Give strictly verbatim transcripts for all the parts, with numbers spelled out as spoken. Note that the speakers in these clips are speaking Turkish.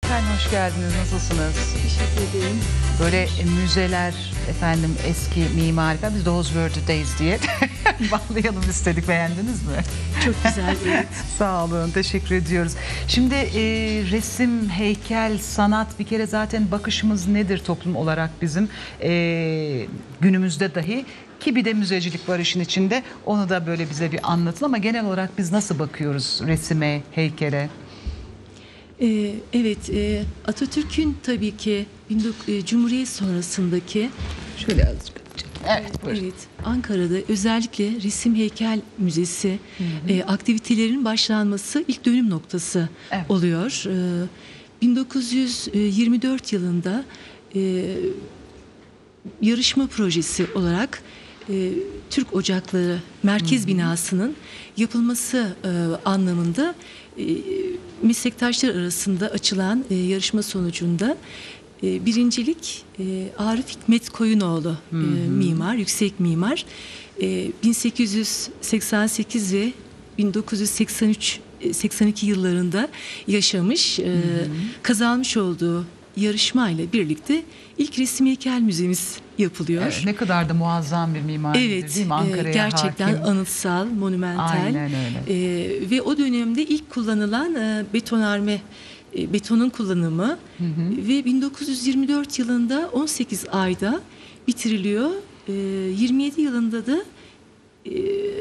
Efendim hoş geldiniz. Nasılsınız? Teşekkür ederim. Böyle müzeler, efendim eski mimari. Biz de Hozwörthe'deyiz diye bağlayalım istedik. Beğendiniz mi? Çok güzel. Evet. Sağ olun. Teşekkür ediyoruz. Şimdi e, resim, heykel, sanat bir kere zaten bakışımız nedir toplum olarak bizim? E, günümüzde dahi. Ki bir de müzecilik var işin içinde. Onu da böyle bize bir anlatın ama genel olarak biz nasıl bakıyoruz resime, heykele? Ee, evet, e, Atatürk'ün tabii ki e, Cumhuriyet sonrasındaki Şöyle azıcık. Evet, buyurun. evet, Ankara'da özellikle Resim Heykel Müzesi hı hı. E, aktivitelerinin başlanması ilk dönüm noktası evet. oluyor. E, bin dokuz yüz yirmi dört yılında e, yarışma projesi olarak e, Türk Ocakları Merkez hı hı. binasının yapılması e, anlamında e, meslektaşlar arasında açılan e, yarışma sonucunda e, birincilik e, Arif Hikmet Koyunoğlu e, mimar, yüksek mimar e, bin sekiz yüz seksen sekiz ve bin dokuz yüz seksen üç seksen iki yıllarında yaşamış, e, hı hı. kazanmış olduğu yarışma ile birlikte ilk resim heykel müzemiz yapılıyor. Evet, ne kadar da muazzam bir mimaridir evet, değil mi? Ankara'ya gerçekten hakim. Anıtsal, monumental. Aynen öyle. E, ve o dönemde ilk kullanılan e, betonarme, e, betonun kullanımı hı hı. ve bin dokuz yüz yirmi dört yılında on sekiz ayda bitiriliyor. E, yirmi yedi yılında da e,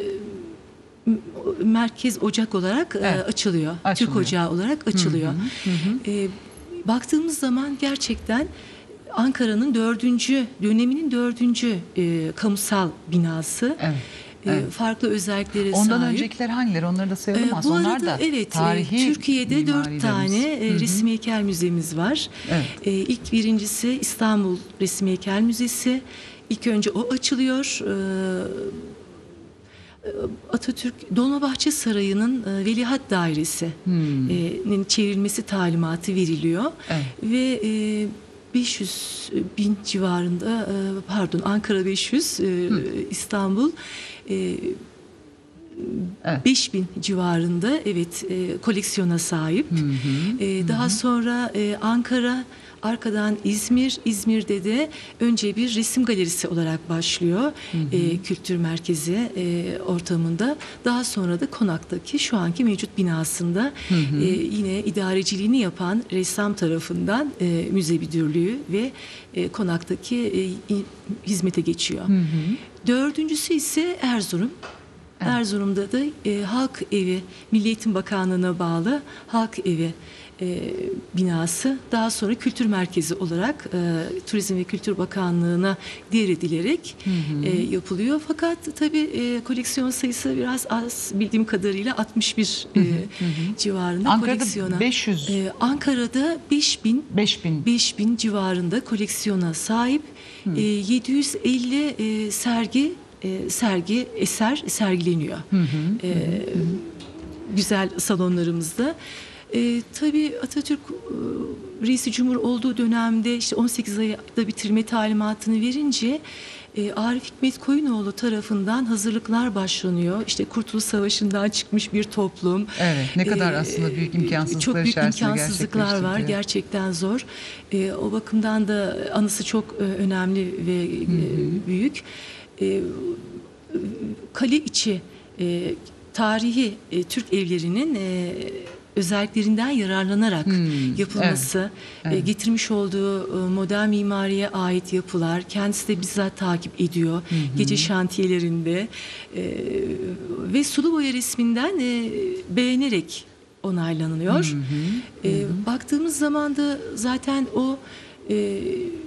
merkez ocak olarak evet. e, açılıyor. açılıyor. Türk Ocağı olarak açılıyor. Hı hı. Hı hı. E, baktığımız zaman gerçekten Ankara'nın dördüncü döneminin dördüncü e, kamusal binası. Evet. Evet. Farklı özelliklere Ondan sahip. Ondan öncekiler hangileri? Onları da sayalım. Ee, bu Onlar arada da evet, tarihi Türkiye'de dört tane e, resim heykel müzemiz var. Evet. E, ilk birincisi İstanbul Resim Heykel Müzesi. İlk önce o açılıyor. E, Atatürk Dolmabahçe Sarayı'nın e, Veliaht Dairesi'nin hmm. çevrilmesi talimatı veriliyor. Evet. Ve e, beş yüz bin civarında, pardon Ankara beş yüz, Hı. İstanbul evet. beş bin civarında evet koleksiyona sahip. Hı hı. Daha hı. sonra Ankara, arkadan İzmir, İzmir'de de önce bir resim galerisi olarak başlıyor. Hı hı. E, kültür merkezi e, ortamında. Daha sonra da Konak'taki şu anki mevcut binasında hı hı. E, yine idareciliğini yapan ressam tarafından e, müze müdürlüğü ve e, Konak'taki e, hizmete geçiyor. Hı hı. Dördüncüsü ise Erzurum. Evet. Erzurum'da da e, Halk Evi, Milli Eğitim Bakanlığı'na bağlı Halk Evi E, binası daha sonra kültür merkezi olarak e, Turizm ve Kültür Bakanlığı'na devredilerek hı hı. E, yapılıyor. Fakat tabii e, koleksiyon sayısı biraz az, bildiğim kadarıyla altmış bir e, hı hı. civarında Ankara'da koleksiyona. beş yüz. E, Ankara'da beş bin, beş bin. beş bin civarında koleksiyona sahip. E, yedi yüz elli e, sergi e, sergi eser sergileniyor. Hı hı. E, hı hı. Güzel salonlarımızda. E, tabii Atatürk e, Reisi Cumhur olduğu dönemde işte on sekiz ayda bitirme talimatını verince e, Arif Hikmet Koyunoğlu tarafından hazırlıklar başlanıyor. İşte Kurtuluş Savaşı'ndan çıkmış bir toplum. Evet, ne kadar e, aslında büyük imkansızlıklar çok büyük imkansızlıklar var. Gerçekten zor. E, o bakımdan da anısı çok e, önemli ve e, büyük. E, kale içi e, tarihi e, Türk evlerinin e, özelliklerinden yararlanarak hmm, yapılması, evet, evet. getirmiş olduğu modern mimariye ait yapılar, kendisi de bizzat takip ediyor. Hı hı. Gece şantiyelerinde e, ve sulu boya resminden e, beğenerek onaylanıyor. Hı hı. E, hı hı. Baktığımız zaman da zaten o, e,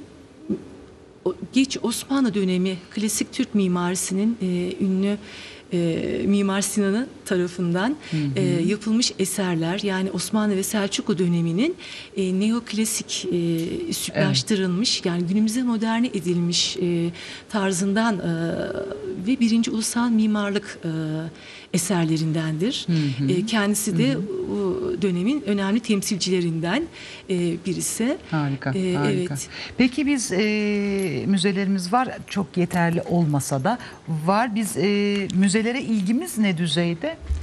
o geç Osmanlı dönemi klasik Türk mimarisinin e, ünlü E, Mimar Sinan'ın tarafından hı hı. E, yapılmış eserler, yani Osmanlı ve Selçuklu döneminin e, neoklasik e, üsluplaştırılmış, evet. yani günümüze moderne edilmiş e, tarzından e, ve birinci ulusal mimarlık e, eserlerindendir. Hı hı. E, kendisi de hı hı. o dönemin önemli temsilcilerinden e, birisi. Harika, e, harika. Evet. Peki biz e, müzelerimiz var, çok yeterli olmasa da var. Biz e, müzelere ilgimiz ne düzeyde?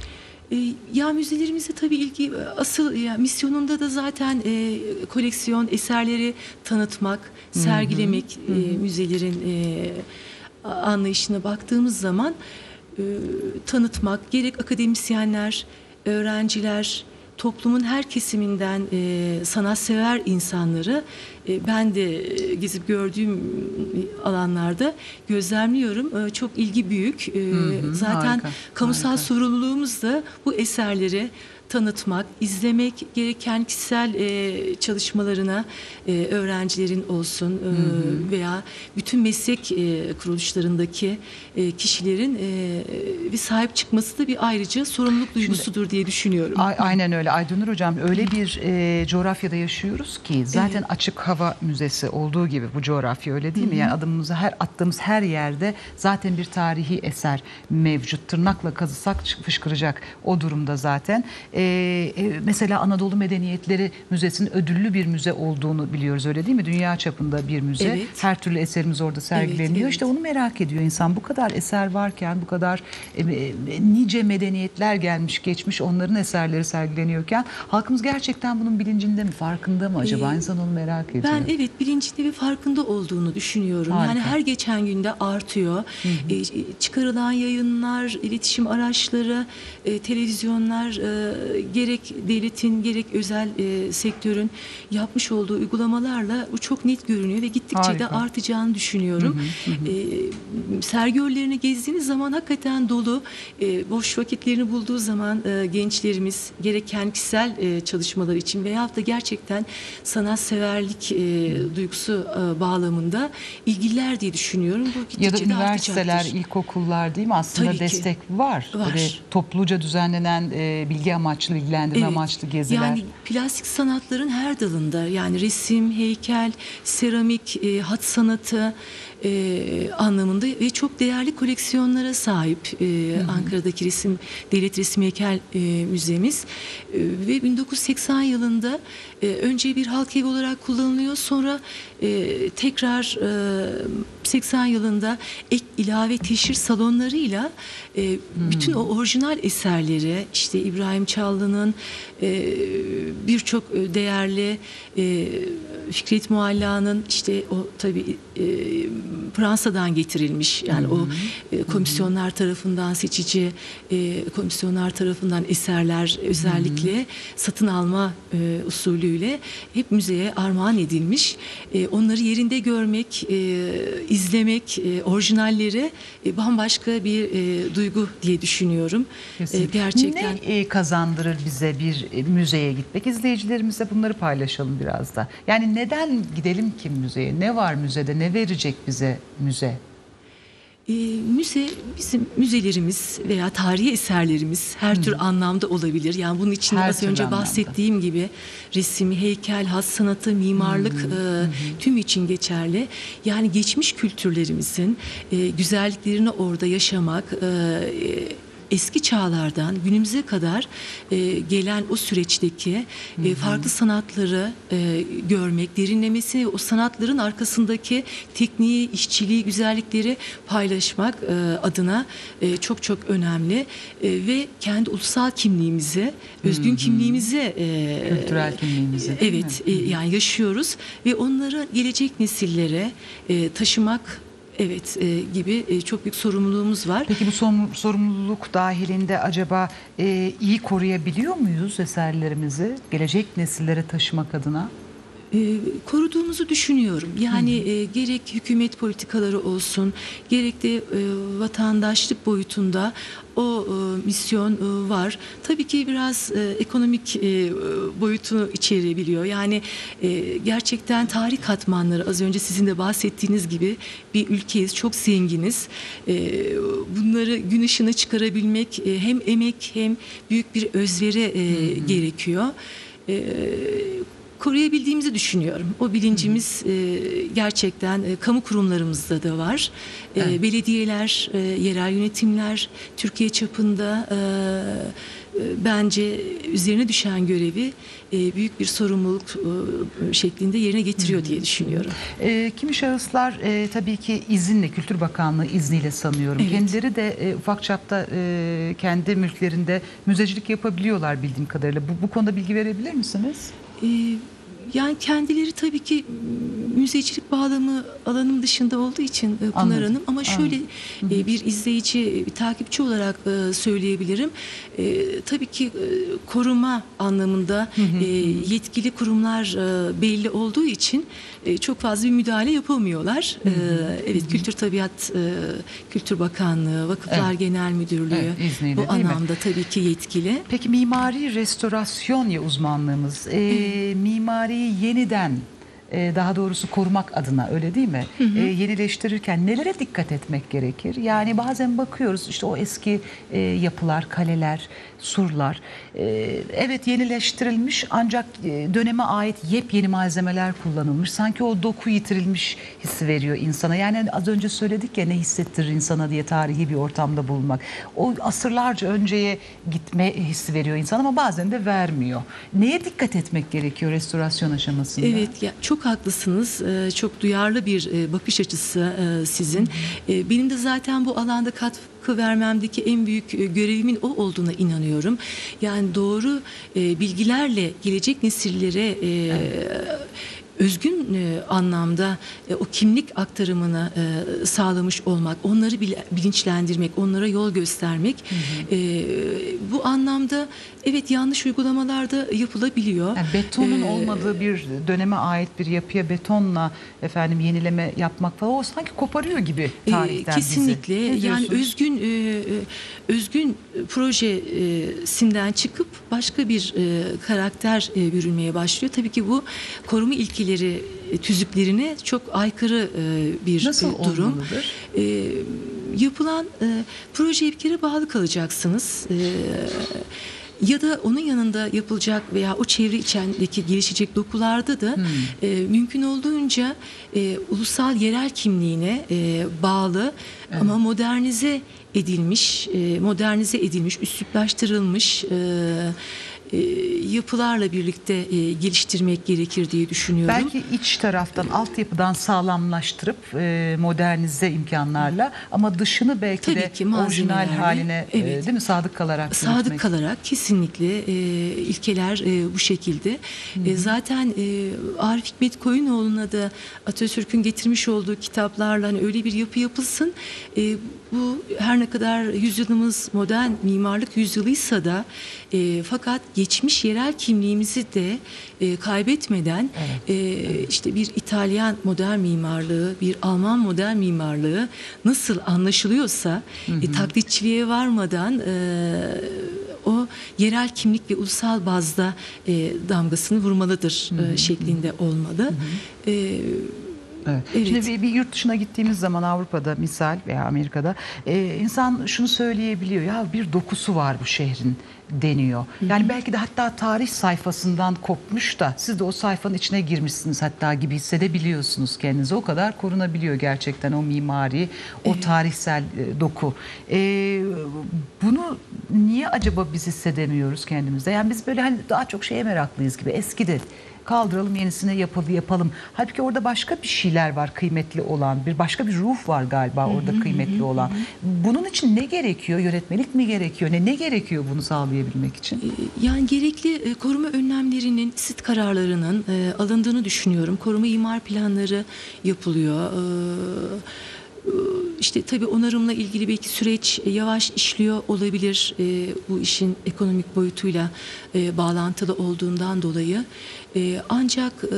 E, ya müzelerimize tabii ilgi asıl ya, misyonunda da zaten e, koleksiyon eserleri tanıtmak, sergilemek, Hı hı. e, müzelerin e, anlayışına baktığımız zaman e, tanıtmak, gerek akademisyenler, öğrenciler, toplumun her kesiminden e, sanatsever insanları e, ben de e, gezip gördüğüm alanlarda gözlemliyorum. E, çok ilgi büyük. E, Hı hı, zaten harika, kamusal harika. sorumluluğumuz da bu eserleri tanıtmak, izlemek, gereken kişisel e, çalışmalarına e, öğrencilerin olsun e, Hı hı. veya bütün meslek e, kuruluşlarındaki e, kişilerin e, bir sahip çıkması da bir ayrıca sorumluluk duygusudur diye düşünüyorum. A- Aynen öyle Aydınur Hocam, öyle bir e, coğrafyada yaşıyoruz ki zaten Evet. açık hava müzesi olduğu gibi bu coğrafya, öyle değil mi? Yani adımımızı her attığımız her yerde zaten bir tarihi eser mevcut. Tırnakla kazısak çık- fışkıracak o durumda zaten. E, e, mesela Anadolu Medeniyetleri Müzesi'nin ödüllü bir müze olduğunu biliyoruz, öyle değil mi? Dünya çapında bir müze. Evet. Her türlü eserimiz orada sergileniyor. Evet, evet. İşte onu merak ediyor insan. Bu kadar eser varken, bu kadar e, e, nice medeniyetler gelmiş geçmiş, onların eserleri sergileniyorken halkımız gerçekten bunun bilincinde mi, farkında mı acaba? Ee, İnsan onu merak ediyor. Ben evet bilincinde ve farkında olduğunu düşünüyorum. Harika. Yani her geçen günde artıyor. Ee, çıkarılan yayınlar, iletişim araçları, e, televizyonlar, e, gerek devletin gerek özel e, sektörün yapmış olduğu uygulamalarla bu çok net görünüyor ve gittikçe de Harika. artacağını düşünüyorum. E, sergi önlerini gezdiğiniz zaman hakikaten dolu. E, boş vakitlerini bulduğu zaman e, gençlerimiz gerek kendi kişisel e, çalışmalar için veyahut da gerçekten sanatseverlik e, duygusu e, bağlamında ilgililer diye düşünüyorum. Bu Ya da gittikçe de üniversiteler, artacaktır. ilkokullar, değil mi? Aslında Tabii ki. destek var. Var. Böyle topluca düzenlenen e, bilgi amaçlı, bilgilendirme Evet. amaçlı geziler. Yani plastik sanatların her dalında, yani resim, heykel, seramik, e, hat sanatı e, anlamında ve çok değerli koleksiyonlara sahip e, Ankara'daki resim Devlet Resim Heykel e, Müzemiz E, ve bin dokuz yüz seksen yılında e, önce bir halk evi olarak kullanılıyor, sonra e, tekrar e, seksen yılında ek ilave teşhir salonlarıyla e, bütün o orijinal eserleri, işte İbrahim Çallı'nın e, birçok e, değerli e, Fikret Mualla'nın, işte o tabii e, Fransa'dan getirilmiş, yani o e, komisyonlar tarafından seçici e, komisyonlar tarafından eserler özellikle satın alma e, usulüyle hep müzeye armağan edilmiş. E, onları yerinde görmek, e, izlemek, e, orijinalleri e, bambaşka bir e, duygu diye düşünüyorum. E, gerçekten. Ne e, kazandırır bize bir e, müzeye gitmek? İzleyicilerimizle bunları paylaşalım biraz da. Yani neden gidelim ki müzeye? Ne var müzede? Ne verecek bize müze? E, müze, bizim müzelerimiz veya tarihi eserlerimiz her tür anlamda olabilir. Yani bunun için Her az türlü önce anlamda. bahsettiğim gibi resim, heykel, has sanatı, mimarlık e, tüm için geçerli. Yani geçmiş kültürlerimizin e, güzelliklerini orada yaşamak, e, eski çağlardan günümüze kadar e, gelen o süreçteki e, farklı sanatları e, görmek, derinlemesi ve o sanatların arkasındaki tekniği, işçiliği, güzellikleri paylaşmak e, adına e, çok çok önemli e, ve kendi ulusal kimliğimizi, özgün kimliğimizi, e, Kültürel kimliğimizi, değil evet, e, yani yaşıyoruz ve onları gelecek nesillere e, taşımak, evet e, gibi e, çok büyük sorumluluğumuz var. Peki bu son, sorumluluk dahilinde acaba e, iyi koruyabiliyor muyuz eserlerimizi gelecek nesillere taşımak adına? E, koruduğumuzu düşünüyorum. Yani e, gerek hükümet politikaları olsun, gerek de e, vatandaşlık boyutunda o e, misyon e, var. Tabii ki biraz e, ekonomik e, boyutu içerebiliyor. Yani e, gerçekten tarih katmanları, az önce sizin de bahsettiğiniz gibi bir ülkeyiz, çok zenginiz. E, bunları gün ışığına çıkarabilmek e, hem emek hem büyük bir özveri e, gerekiyor. E, koruyabildiğimizi düşünüyorum. O bilincimiz e, gerçekten e, kamu kurumlarımızda da var. E, evet. Belediyeler, e, yerel yönetimler Türkiye çapında e, e, bence üzerine düşen görevi e, büyük bir sorumluluk e, şeklinde yerine getiriyor diye düşünüyorum. E, kimi şahıslar e, tabii ki izinle, Kültür Bakanlığı izniyle sanıyorum. Evet. Kendileri de e, ufak çapta e, kendi mülklerinde müzecilik yapabiliyorlar bildiğim kadarıyla. Bu, bu konuda bilgi verebilir misiniz? E, Yani kendileri tabii ki müzecilik bağlamı alanım dışında olduğu için Pınar Anladım. Hanım, ama şöyle Anladım. bir izleyici, bir takipçi olarak söyleyebilirim. E, tabii ki e, koruma anlamında hı hı. E, yetkili kurumlar e, belli olduğu için e, çok fazla bir müdahale yapamıyorlar. Hı hı. E, evet, Kültür Tabiat e, Kültür Bakanlığı, Vakıflar evet. Genel Müdürlüğü evet, izniyle, bu anlamda tabii ki yetkili. Peki mimari restorasyon ya uzmanlığımız. E, evet. Mimari yeniden, daha doğrusu korumak adına, öyle değil mi? Hı hı. E, yenileştirirken nelere dikkat etmek gerekir? Yani bazen bakıyoruz işte o eski e, yapılar, kaleler, surlar e, evet yenileştirilmiş ancak e, döneme ait yepyeni malzemeler kullanılmış. Sanki o doku yitirilmiş hissi veriyor insana. Yani az önce söyledik ya, ne hissettirir insana diye tarihi bir ortamda bulunmak. O asırlarca önceye gitme hissi veriyor insan ama bazen de vermiyor. Neye dikkat etmek gerekiyor restorasyon aşamasında? Evet, ya çok haklısınız. Ee, çok duyarlı bir e, bakış açısı e, sizin. E, benim de zaten bu alanda katkı vermemdeki en büyük e, görevimin o olduğuna inanıyorum. Yani doğru e, bilgilerle gelecek nesillere e, evet. özgün e, anlamda e, o kimlik aktarımını e, sağlamış olmak, onları bil, bilinçlendirmek, onlara yol göstermek. Hı hı. E, bu anlamda evet, yanlış uygulamalar da yapılabiliyor. Yani betonun ee, olmadığı bir döneme ait bir yapıya betonla efendim yenileme yapmak falan, o sanki koparıyor gibi tarihten e, kesinlikle bizi. Yani özgün e, özgün projesinden çıkıp başka bir e, karakter e, bürünmeye başlıyor. Tabii ki bu koruma ilkeleri tüzüklerine çok aykırı e, bir Nasıl e, durum. Nasıl e, yapılan e, projeye bir kere bağlı kalacaksınız. E, Ya da onun yanında yapılacak veya o çevre içindeki gelişecek dokularda da hmm. e, mümkün olduğunca e, ulusal yerel kimliğine e, bağlı evet. ama modernize edilmiş, e, modernize edilmiş, üsluplaştırılmış e, e, yapılarla birlikte e, geliştirmek gerekir diye düşünüyorum. Belki iç taraftan, altyapıdan sağlamlaştırıp e, modernize imkanlarla, ama dışını belki Tabii de ki, orijinal haline evet. e, değil mi sadık kalarak sadık yürütmek. kalarak kesinlikle e, ilkeler e, bu şekilde. E, zaten e, Arif Hikmet Koyunoğlu'na da Atatürk'ün getirmiş olduğu kitaplarla hani öyle bir yapı yapılsın. E, bu her ne kadar yüzyılımız modern mimarlık yüzyılıysa da e, fakat geçmiş yerel kimliğimizi de e, kaybetmeden evet. E, işte bir İtalyan modern mimarlığı, bir Alman modern mimarlığı nasıl anlaşılıyorsa hı hı. E, taklitçiliğe varmadan e, o yerel kimlik ve ulusal bazda e, damgasını vurmalıdır hı hı. E, şeklinde olmalı. Hı hı. E, Evet. Evet. Şimdi bir, bir yurt dışına gittiğimiz zaman, Avrupa'da misal veya Amerika'da e, insan şunu söyleyebiliyor, ya bir dokusu var bu şehrin deniyor. Yani hı hı. belki de hatta tarih sayfasından kopmuş da siz de o sayfanın içine girmişsiniz hatta gibi hissedebiliyorsunuz kendinizi. O kadar korunabiliyor gerçekten o mimari, o evet. tarihsel e, doku. E, bunu niye acaba biz hissedemiyoruz kendimizde? Yani biz böyle hani daha çok şeye meraklıyız gibi, eskidi. Kaldıralım, yenisine yapalım, yapalım. Halbuki orada başka bir şeyler var kıymetli olan. Bir başka bir ruh var galiba orada hı hı, kıymetli hı, olan. Hı. Bunun için ne gerekiyor? Yönetmelik mi gerekiyor? Ne ne gerekiyor bunu sağlayabilmek için? Yani gerekli koruma önlemlerinin, sit kararlarının e, alındığını düşünüyorum. Koruma imar planları yapılıyor. E, İşte tabii onarımla ilgili belki süreç yavaş işliyor olabilir, e, bu işin ekonomik boyutuyla e, bağlantılı olduğundan dolayı. E, ancak e,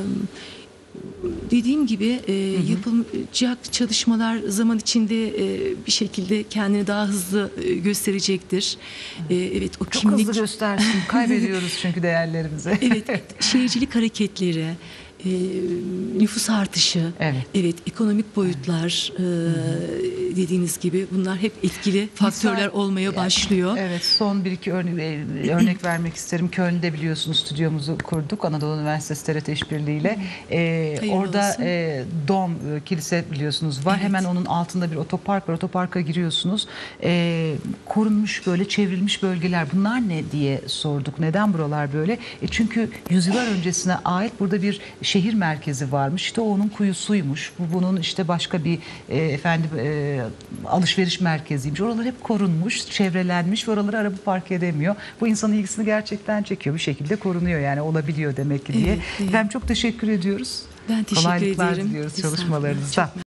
dediğim gibi e, hı hı. yapılacak çalışmalar zaman içinde e, bir şekilde kendini daha hızlı e, gösterecektir. E, evet, o Çok kimlik... hızlı göstersin. Kaybediyoruz çünkü değerlerimizi. Evet, şehircilik hareketleri, E, nüfus artışı, evet, evet ekonomik boyutlar, evet. E, dediğiniz gibi bunlar hep etkili faktörler Misal- olmaya başlıyor. Evet, son bir iki örne örnek vermek isterim. Köln'de biliyorsunuz stüdyomuzu kurduk Anadolu Üniversitesi T R T işbirliğiyle. Ee, Hayırlı orada olsun. e, Dom e, kilise biliyorsunuz var. Evet. Hemen onun altında bir otopark var. Otoparka giriyorsunuz. Ee, korunmuş böyle çevrilmiş bölgeler. Bunlar ne diye sorduk. Neden buralar böyle? E çünkü yüzyıllar öncesine ait burada bir şehir merkezi varmış. İşte o onun kuyusuymuş. Bu bunun işte başka bir e, efendim e, alışveriş merkeziymiş. Oralar hep korunmuş, çevrelenmiş ve oraları araba park edemiyor. Bu insanın ilgisini gerçekten çekiyor. Bir şekilde korunuyor yani olabiliyor demek ki diye. Evet, evet. Efendim çok teşekkür ediyoruz. Ben teşekkür Kolaylıklar ederim. diliyoruz Estağfurullah. çalışmalarınızda. Çok